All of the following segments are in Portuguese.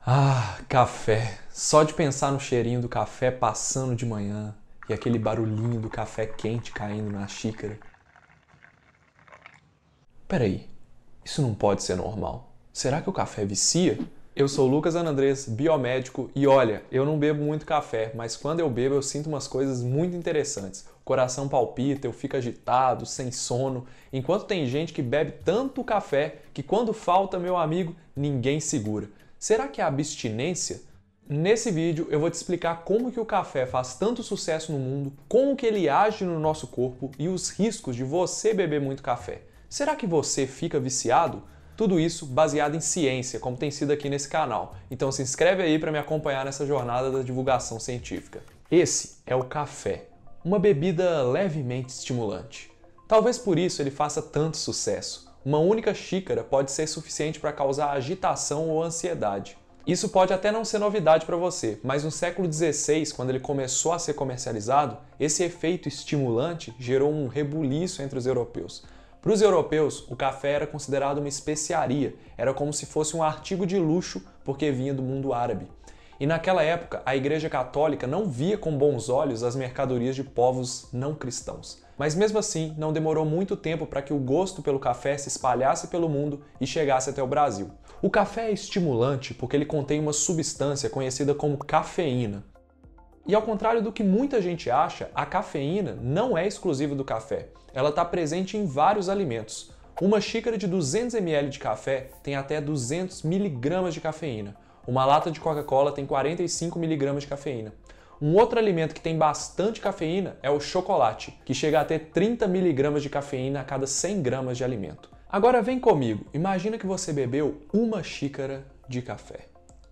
Ah, café. Só de pensar no cheirinho do café passando de manhã e aquele barulhinho do café quente caindo na xícara. Peraí, isso não pode ser normal. Será que o café vicia? Eu sou o Lucas Anandrés, biomédico, e olha, eu não bebo muito café, mas quando eu bebo eu sinto umas coisas muito interessantes. O coração palpita, eu fico agitado, sem sono, enquanto tem gente que bebe tanto café que quando falta, meu amigo, ninguém segura. Será que é abstinência? Nesse vídeo eu vou te explicar como que o café faz tanto sucesso no mundo, como que ele age no nosso corpo e os riscos de você beber muito café. Será que você fica viciado? Tudo isso baseado em ciência, como tem sido aqui nesse canal. Então se inscreve aí para me acompanhar nessa jornada da divulgação científica. Esse é o café, uma bebida levemente estimulante. Talvez por isso ele faça tanto sucesso. Uma única xícara pode ser suficiente para causar agitação ou ansiedade. Isso pode até não ser novidade para você, mas no século XVI, quando ele começou a ser comercializado, esse efeito estimulante gerou um rebuliço entre os europeus. Para os europeus, o café era considerado uma especiaria, era como se fosse um artigo de luxo porque vinha do mundo árabe. E naquela época, a Igreja Católica não via com bons olhos as mercadorias de povos não cristãos. Mas mesmo assim, não demorou muito tempo para que o gosto pelo café se espalhasse pelo mundo e chegasse até o Brasil. O café é estimulante porque ele contém uma substância conhecida como cafeína. E ao contrário do que muita gente acha, a cafeína não é exclusiva do café. Ela está presente em vários alimentos. Uma xícara de 200 ml de café tem até 200 mg de cafeína. Uma lata de Coca-Cola tem 45 mg de cafeína. Um outro alimento que tem bastante cafeína é o chocolate, que chega a ter 30 mg de cafeína a cada 100 gramas de alimento. Agora vem comigo, imagina que você bebeu uma xícara de café.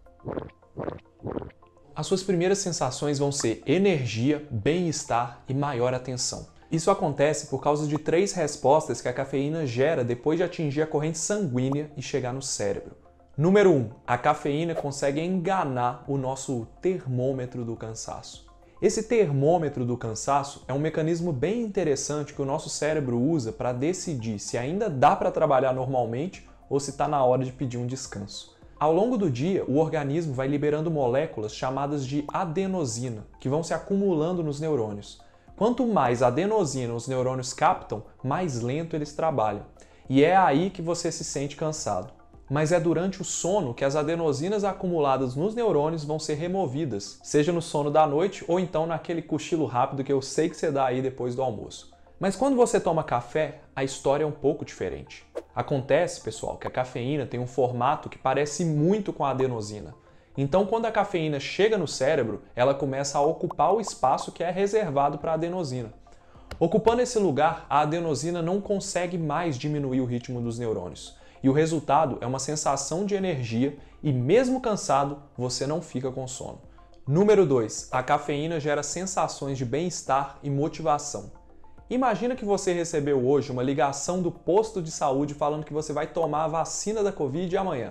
As suas primeiras sensações vão ser energia, bem-estar e maior atenção. Isso acontece por causa de 3 respostas que a cafeína gera depois de atingir a corrente sanguínea e chegar no cérebro. Número 1. A cafeína consegue enganar o nosso termômetro do cansaço. Esse termômetro do cansaço é um mecanismo bem interessante que o nosso cérebro usa para decidir se ainda dá para trabalhar normalmente ou se está na hora de pedir um descanso. Ao longo do dia, o organismo vai liberando moléculas chamadas de adenosina, que vão se acumulando nos neurônios. Quanto mais adenosina os neurônios captam, mais lento eles trabalham. E é aí que você se sente cansado. Mas é durante o sono que as adenosinas acumuladas nos neurônios vão ser removidas, seja no sono da noite ou então naquele cochilo rápido que eu sei que você dá aí depois do almoço. Mas quando você toma café, a história é um pouco diferente. Acontece, pessoal, que a cafeína tem um formato que parece muito com a adenosina. Então, quando a cafeína chega no cérebro, ela começa a ocupar o espaço que é reservado para a adenosina. Ocupando esse lugar, a adenosina não consegue mais diminuir o ritmo dos neurônios. E o resultado é uma sensação de energia e, mesmo cansado, você não fica com sono. Número 2. A cafeína gera sensações de bem-estar e motivação. Imagina que você recebeu hoje uma ligação do posto de saúde falando que você vai tomar a vacina da Covid amanhã.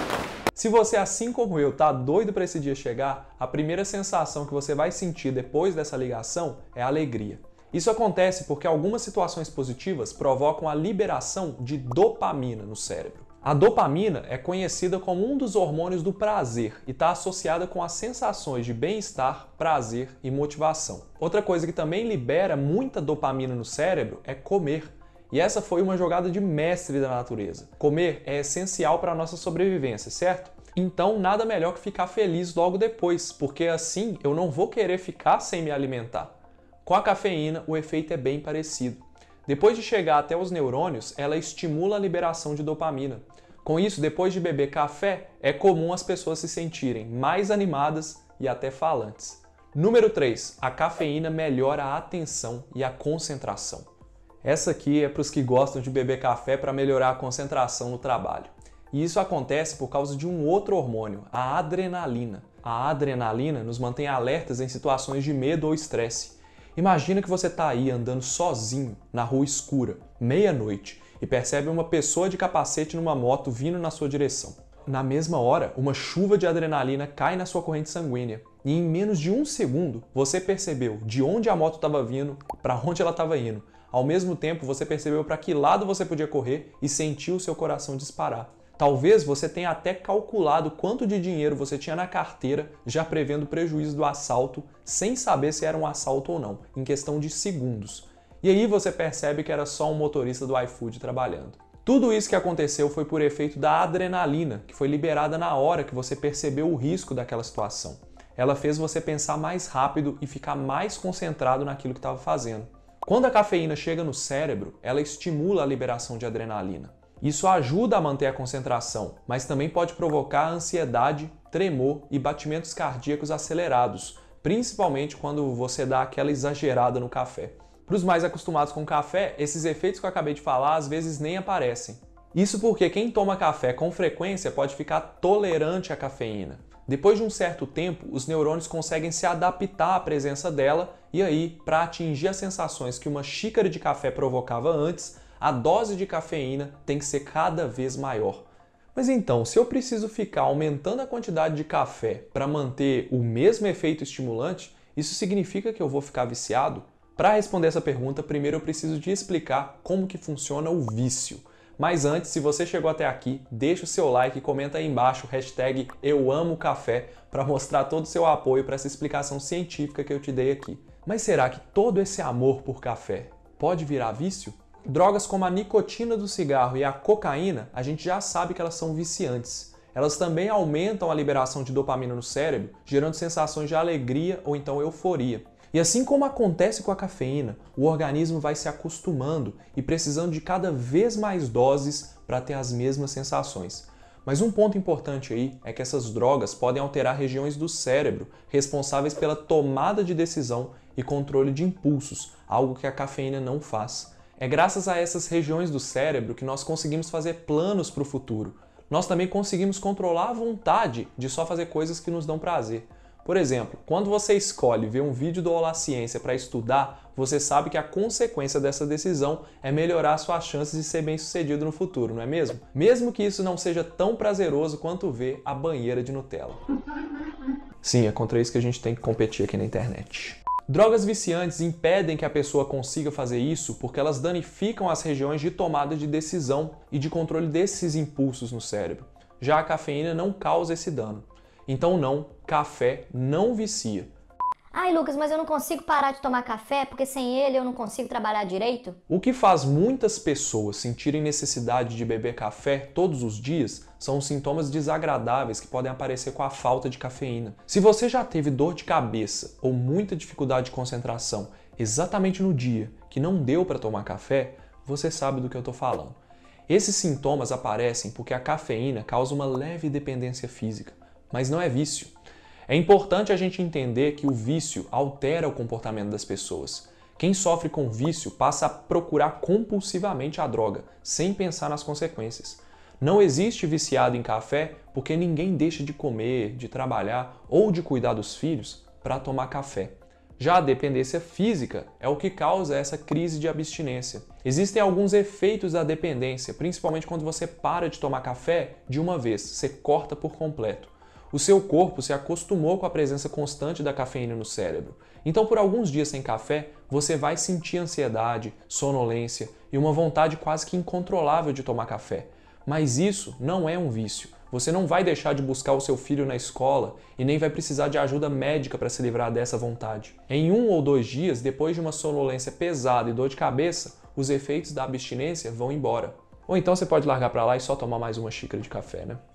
Se você, assim como eu, tá doido para esse dia chegar, a primeira sensação que você vai sentir depois dessa ligação é alegria. Isso acontece porque algumas situações positivas provocam a liberação de dopamina no cérebro. A dopamina é conhecida como um dos hormônios do prazer e está associada com as sensações de bem-estar, prazer e motivação. Outra coisa que também libera muita dopamina no cérebro é comer. E essa foi uma jogada de mestre da natureza. Comer é essencial para a nossa sobrevivência, certo? Então nada melhor que ficar feliz logo depois, porque assim eu não vou querer ficar sem me alimentar. Com a cafeína, o efeito é bem parecido. Depois de chegar até os neurônios, ela estimula a liberação de dopamina. Com isso, depois de beber café, é comum as pessoas se sentirem mais animadas e até falantes. Número 3. A cafeína melhora a atenção e a concentração. Essa aqui é para os que gostam de beber café para melhorar a concentração no trabalho. E isso acontece por causa de um outro hormônio, a adrenalina. A adrenalina nos mantém alertas em situações de medo ou estresse. Imagina que você está aí andando sozinho na rua escura, meia-noite, e percebe uma pessoa de capacete numa moto vindo na sua direção. Na mesma hora, uma chuva de adrenalina cai na sua corrente sanguínea e em menos de 1 segundo você percebeu de onde a moto estava vindo, para onde ela estava indo. Ao mesmo tempo, você percebeu para que lado você podia correr e sentiu o seu coração disparar. Talvez você tenha até calculado quanto de dinheiro você tinha na carteira, já prevendo o prejuízo do assalto, sem saber se era um assalto ou não, em questão de segundos. E aí você percebe que era só um motorista do iFood trabalhando. Tudo isso que aconteceu foi por efeito da adrenalina, que foi liberada na hora que você percebeu o risco daquela situação. Ela fez você pensar mais rápido e ficar mais concentrado naquilo que estava fazendo. Quando a cafeína chega no cérebro, ela estimula a liberação de adrenalina. Isso ajuda a manter a concentração, mas também pode provocar ansiedade, tremor e batimentos cardíacos acelerados, principalmente quando você dá aquela exagerada no café. Para os mais acostumados com café, esses efeitos que eu acabei de falar às vezes nem aparecem. Isso porque quem toma café com frequência pode ficar tolerante à cafeína. Depois de um certo tempo, os neurônios conseguem se adaptar à presença dela e aí, para atingir as sensações que uma xícara de café provocava antes, a dose de cafeína tem que ser cada vez maior. Mas então, se eu preciso ficar aumentando a quantidade de café para manter o mesmo efeito estimulante, isso significa que eu vou ficar viciado? Para responder essa pergunta, primeiro eu preciso te explicar como que funciona o vício. Mas antes, se você chegou até aqui, deixa o seu like e comenta aí embaixo hashtag #EuAmoCafé para mostrar todo o seu apoio para essa explicação científica que eu te dei aqui. Mas será que todo esse amor por café pode virar vício? Drogas como a nicotina do cigarro e a cocaína, a gente já sabe que elas são viciantes. Elas também aumentam a liberação de dopamina no cérebro, gerando sensações de alegria ou então euforia. E assim como acontece com a cafeína, o organismo vai se acostumando e precisando de cada vez mais doses para ter as mesmas sensações. Mas um ponto importante aí é que essas drogas podem alterar regiões do cérebro responsáveis pela tomada de decisão e controle de impulsos, algo que a cafeína não faz. É graças a essas regiões do cérebro que nós conseguimos fazer planos para o futuro. Nós também conseguimos controlar a vontade de só fazer coisas que nos dão prazer. Por exemplo, quando você escolhe ver um vídeo do Olá Ciência para estudar, você sabe que a consequência dessa decisão é melhorar suas chances de ser bem-sucedido no futuro, não é mesmo? Mesmo que isso não seja tão prazeroso quanto ver a banheira de Nutella. Sim, é contra isso que a gente tem que competir aqui na internet. Drogas viciantes impedem que a pessoa consiga fazer isso porque elas danificam as regiões de tomada de decisão e de controle desses impulsos no cérebro. Já a cafeína não causa esse dano. Então não, café não vicia. Ai, Lucas, mas eu não consigo parar de tomar café porque sem ele eu não consigo trabalhar direito? O que faz muitas pessoas sentirem necessidade de beber café todos os dias são os sintomas desagradáveis que podem aparecer com a falta de cafeína. Se você já teve dor de cabeça ou muita dificuldade de concentração exatamente no dia que não deu para tomar café, você sabe do que eu estou falando. Esses sintomas aparecem porque a cafeína causa uma leve dependência física, mas não é vício. É importante a gente entender que o vício altera o comportamento das pessoas. Quem sofre com vício passa a procurar compulsivamente a droga, sem pensar nas consequências. Não existe viciado em café porque ninguém deixa de comer, de trabalhar ou de cuidar dos filhos para tomar café. Já a dependência física é o que causa essa crise de abstinência. Existem alguns efeitos da dependência, principalmente quando você para de tomar café de uma vez, você corta por completo. O seu corpo se acostumou com a presença constante da cafeína no cérebro. Então, por alguns dias sem café, você vai sentir ansiedade, sonolência e uma vontade quase que incontrolável de tomar café. Mas isso não é um vício. Você não vai deixar de buscar o seu filho na escola e nem vai precisar de ajuda médica para se livrar dessa vontade. Em 1 ou 2 dias, depois de uma sonolência pesada e dor de cabeça, os efeitos da abstinência vão embora. Ou então você pode largar para lá e só tomar mais uma xícara de café, né?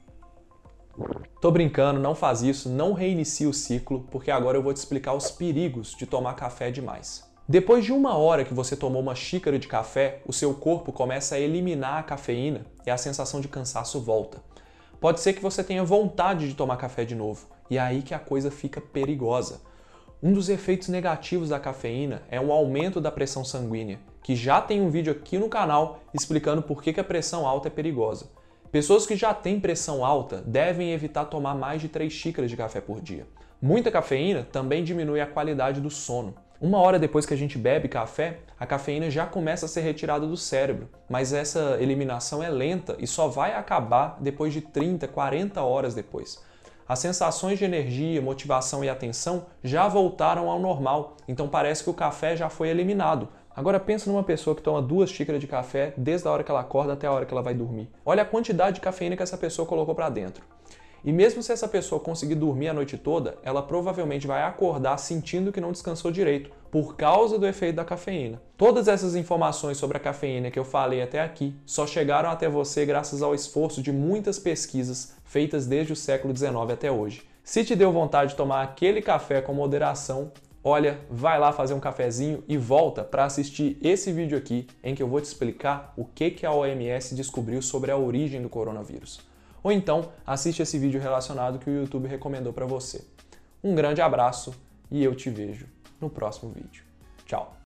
Tô brincando, não faz isso, não reinicie o ciclo, porque agora eu vou te explicar os perigos de tomar café demais. Depois de 1 hora que você tomou uma xícara de café, o seu corpo começa a eliminar a cafeína e a sensação de cansaço volta. Pode ser que você tenha vontade de tomar café de novo, e é aí que a coisa fica perigosa. Um dos efeitos negativos da cafeína é o aumento da pressão sanguínea, que já tem um vídeo aqui no canal explicando por que a pressão alta é perigosa. Pessoas que já têm pressão alta devem evitar tomar mais de 3 xícaras de café por dia. Muita cafeína também diminui a qualidade do sono. 1 hora depois que a gente bebe café, a cafeína já começa a ser retirada do cérebro, mas essa eliminação é lenta e só vai acabar depois de 30, 40 horas depois. As sensações de energia, motivação e atenção já voltaram ao normal, então parece que o café já foi eliminado. Agora pensa numa pessoa que toma 2 xícaras de café desde a hora que ela acorda até a hora que ela vai dormir. Olha a quantidade de cafeína que essa pessoa colocou para dentro. E mesmo se essa pessoa conseguir dormir a noite toda, ela provavelmente vai acordar sentindo que não descansou direito, por causa do efeito da cafeína. Todas essas informações sobre a cafeína que eu falei até aqui só chegaram até você graças ao esforço de muitas pesquisas feitas desde o século XIX até hoje. Se te deu vontade de tomar aquele café com moderação, olha, vai lá fazer um cafezinho e volta para assistir esse vídeo aqui em que eu vou te explicar o que a OMS descobriu sobre a origem do coronavírus. Ou então, assiste esse vídeo relacionado que o YouTube recomendou para você. Um grande abraço e eu te vejo no próximo vídeo. Tchau!